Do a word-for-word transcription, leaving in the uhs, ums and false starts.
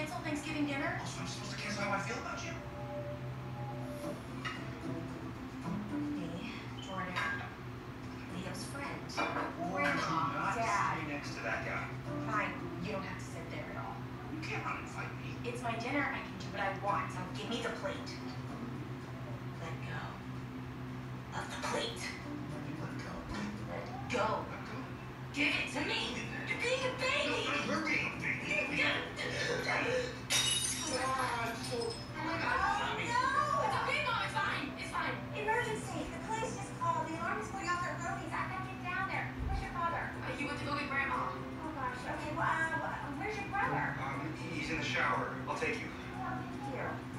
cancel Thanksgiving dinner? Oh, so I'm supposed to cancel how I feel about you? Me, Jordan, Leo's friend, Grandma, not Dad. sit next to that guy. Fine, you don't have to sit there at all. You can't run and fight me. It's my dinner. I can do what I want. So give me the plate. Let go of the plate. Let go. Let go. Let go. Give it to me. You're being a baby. No, we're being a baby. Oh my God. No. It's okay, Mom. It's fine. It's fine. Emergency. The police just called. The alarm is going off at Rhodey's. I gotta get down there. Where's your father? Uh, he went to go get Grandma. Oh gosh. Okay. Well, uh, where's your brother? Um, he's in the shower. I'll take you. Oh, thank you.